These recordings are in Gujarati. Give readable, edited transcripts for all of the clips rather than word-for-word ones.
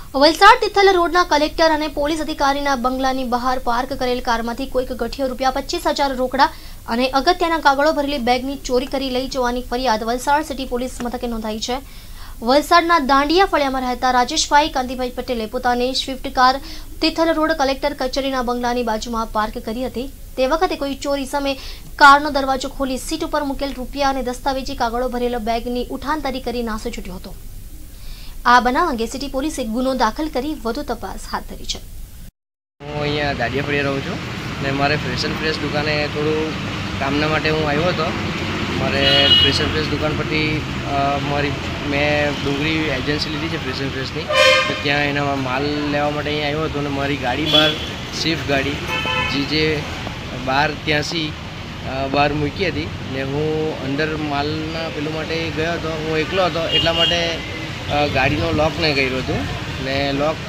વલસાડ તિથલ રોડના કલેક્ટર અને પોલીસ અધિકારીના બંગલાની બહાર પાર્ક કરેલ કારમાંથી કોઈક ગઠિયો ₹25,000 રોકડા અને અગત્યના કાગળો ભરેલી બેગની ચોરી કરી લઈ જવાની ફરિયાદ વલસાડ સિટી પોલીસ મથકે નોંધાઈ છે। વલસાડના દાંડિયા ફળિયામાં રહેતા રાજેશભાઈ કાંતિભાઈ પટેલે પોતાની Swift car Tithal road collector કચેરીના બંગલાની બાજુમાં પાર્ક કરી હતી। તે વખતે કોઈ ચોરી સામે કારનો દરવાજો ખોલી સીટ ઉપર મૂકેલ રૂપિયા અને દસ્તાવેજી કાગળો ભરેલો બેગની ઉઠાંતરી કરી નાસી છૂટ્યો હતો। આ બનાવ અંગે સિટી પોલીસે ગુનો દાખલ કરી વધુ તપાસ હાથ ધરી છે। હું અહીંયા દાંડિયા ફળિયા રહું છું ને મારે ફ્રેશ દુકાને થોડું કામના માટે હું આવ્યો હતો। મારે ફ્રેશ દુકાન પરથી મેં ડુંગરી એજન્સી લીધી છે ફ્રેશની, તો ત્યાં એના માલ લેવા માટે અહીંયા આવ્યો હતો અને મારી ગાડી બહાર સ્વિફ્ટ ગાડી જે બહાર ત્યાંથી બહાર મૂકી હતી ને હું અંદર માલના પેલું માટે ગયો હતો। હું એકલો હતો એટલા માટે ગાડીનો લોક નહીં કર્યું હતું ને લોક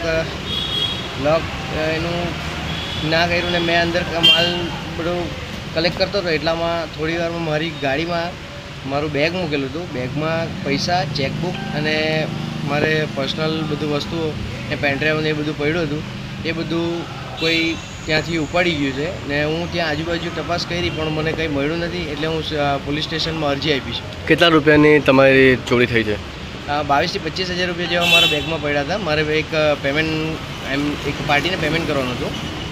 એનું ના કર્યું ને મેં અંદર માલ બધું કલેક્ટ કરતો હતો। એટલામાં થોડી વારમાં મારી ગાડીમાં મારું બેગ મૂકેલું હતું। બેગમાં પૈસા, ચેકબુક અને મારે પર્સનલ બધું વસ્તુઓ ને પેનડ્રાઈવ ને એ બધું પડ્યું હતું। એ બધું કોઈ ત્યાંથી ઉપાડી ગયું છે ને હું ત્યાં આજુબાજુ તપાસ કરી પણ મને કંઈ મળ્યું નથી, એટલે હું પોલીસ સ્ટેશનમાં અરજી આપી છે। કેટલા રૂપિયાની તમારી ચોરી થઈ છે? 22,000 થી 25,000 રૂપિયા જેવા મારા બેગમાં પડ્યા હતા। મારે એક પાર્ટીને પેમેન્ટ કરવાનું હતું